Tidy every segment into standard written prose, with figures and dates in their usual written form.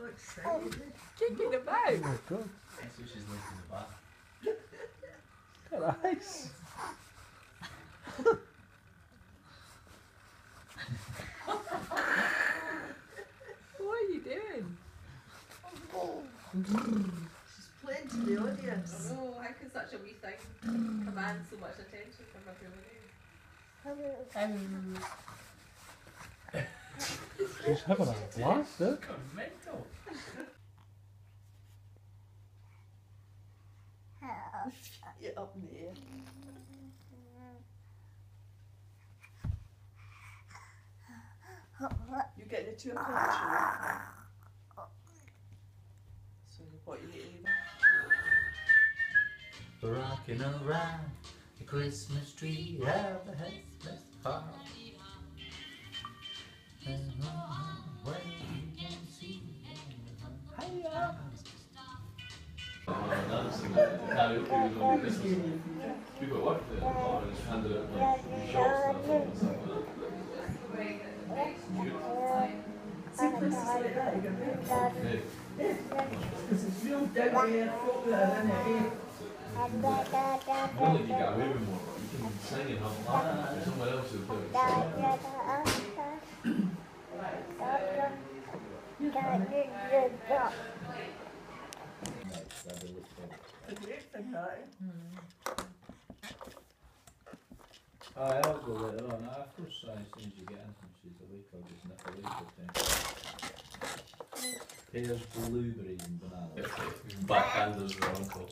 so excited. Kicking about. Oh my god. That's what she's like in the bath. Look at her eyes. What are you doing? She's playing to the audience. Oh, how can such a wee thing command so much attention from everybody? She's having a blast, eh? Mental. Get up in the air. You're getting a 2 o'clock show. So what you need to leave? Rocking around the Christmas tree, have a Christmas heart. Where you can see. Hiya. People worked there, or just handed out like shops and stuff. See places like that, you can make because it's real down there, folk that are in it, I don't think you get away with more. You can sing and have fun. There's someone else who'll do a great thing that. I'll go later on. Of course, as soon as you get in, when she's awake, I'll just nip away for 10. Pears, blueberries and bananas. Backhanders your uncle.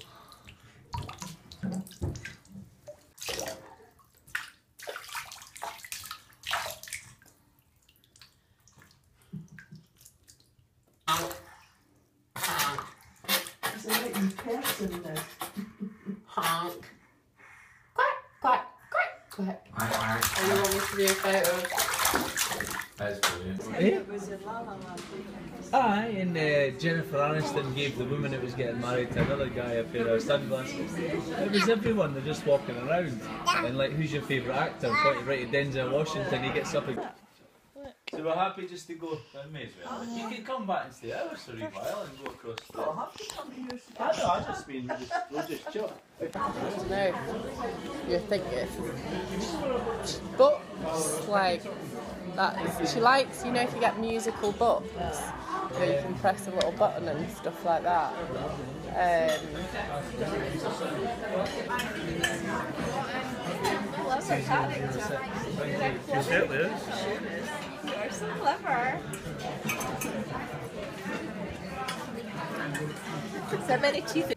It's a like in person now. Honk. Quack, quack, quack, quack. And you want me to do a photo? That's brilliant. It was in La La Land. Aye, and Jennifer Aniston gave the woman that was getting married to another guy a pair of sunglasses. It was everyone, they're just walking around. And like, who's your favourite actor? Pointed right to Denzel Washington, he gets up and... So we're happy just to go, may as well. You can come back and stay out for a wee while and go across the... I'll have to come here. I know, I just mean, we'll just chill. No, you think it's books like that. She likes, you know, if you get musical books, where you can press a little button and stuff like that. She certainly is. You're so clever. So many teeth.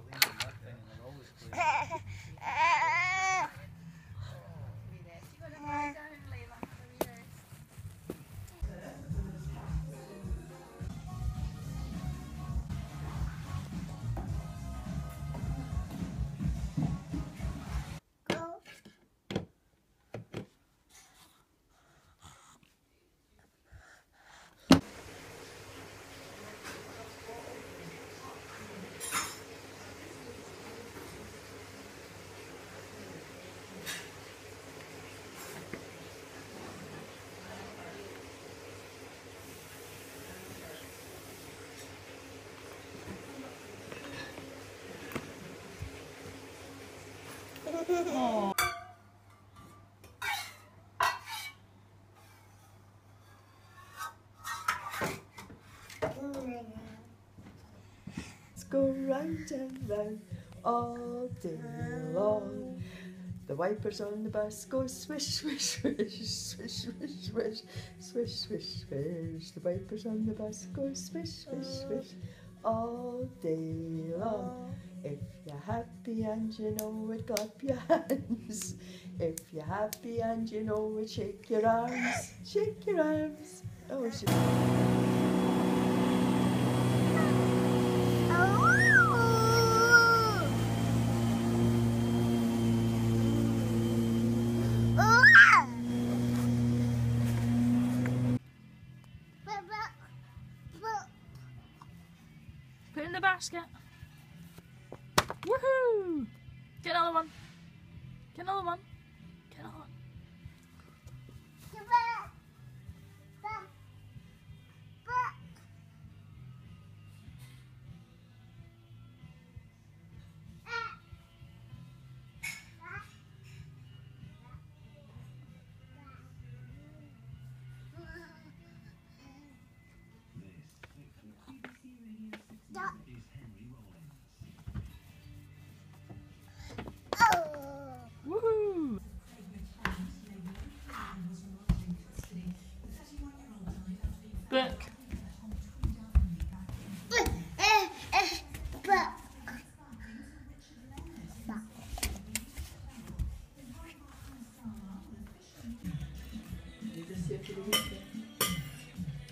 Let's go round and round all day long. The wipers on the bus go swish, swish, swish, swish, swish, swish, swish, swish, swish. The wipers on the bus go swish, swish, swish all day long. If you're happy and you know it, clap your hands. If you're happy and you know it, shake your arms. Shake your arms. Oh, shit. Put it in the basket. Woohoo! Get another one. Get another one. Get another one.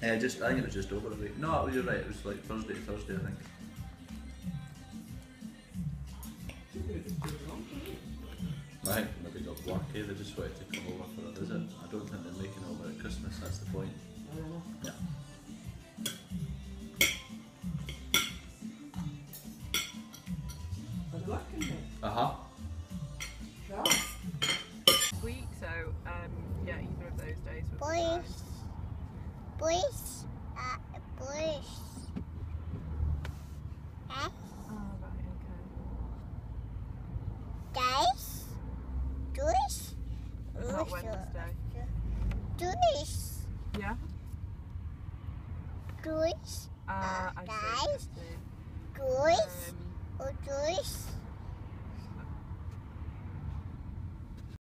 I think it was just over a week. No, you're right, it was like Thursday to Thursday, I think. I think maybe got wacky, they just wanted to come over for a visit. I don't think they're making it over at Christmas, that's the point. Yeah. Uh-huh. Week, so yeah, either of those days would be Boys. Boys. Boys. fine. Oh, right, Guys. Boys. okay. Not Wednesday. Boys. Yeah? Boys. I see. Guys. Boys. Or boys.